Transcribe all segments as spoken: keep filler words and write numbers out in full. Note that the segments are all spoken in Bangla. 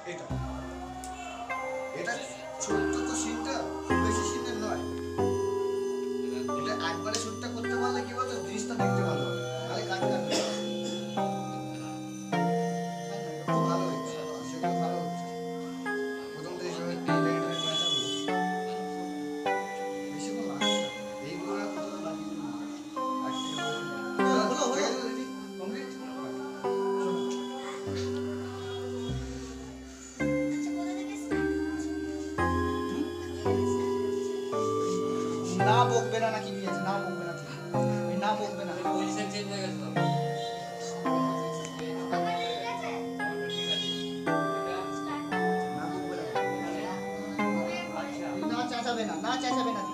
এটা এটা ছোট্ট তো সিনটা, খুব বেশি সিনের নয়। এটা একবারে শুটটা করতে পারলে কি বলতো জিনিসটা দেখতে ভালো হবে, তাহলে কাজ কাটবে। খুব ভালো হচ্ছে, সেগুলো ভালো হচ্ছে। প্রথম থেকে সবাই টেনে টেনে মেটাবো, বেশিক্ষণ লাগছে না। এইগুলো আর কত বাকি হলো হলো হয়ে গেল দিদি কমপ্লিট। না বকবে না নাকি নিয়েছে, না বকবে না, না বকবে না, পজিশন চেঞ্জ হয়ে গেছে। না চেঁচাবে না, না চেঁচাবে না,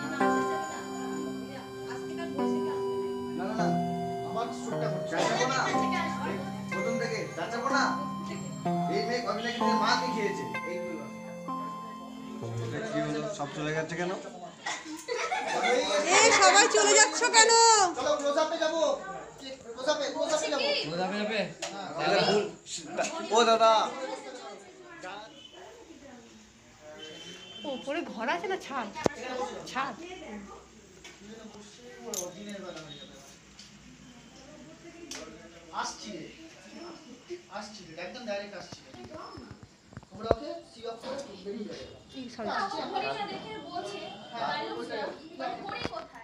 না না না আমার শুটটা করছে, চেঁচাবো না প্রথম থেকে, চেঁচাবো না। এই মেয়ে কবি নাকি মা কি খেয়েছে, এইগুলো কি হলো, সব চলে গেছে কেন? এই সবাই চলে যাচ্ছ কেন? চলো ক্লোজআপে যাব, ক্লোজআপে ক্লোজআপে যাব, ক্লোজআপে যাবে। ও দাদা উপরে ঘর আছে না ছাদ? ছাদ আসছি আসছি একদম ডাইরেক্ট আসছি। তোমরা ওকে সি অফ করে বেরিয়ে যাবে। সরি দেখে বলছে, হ্যাঁ, কোথায়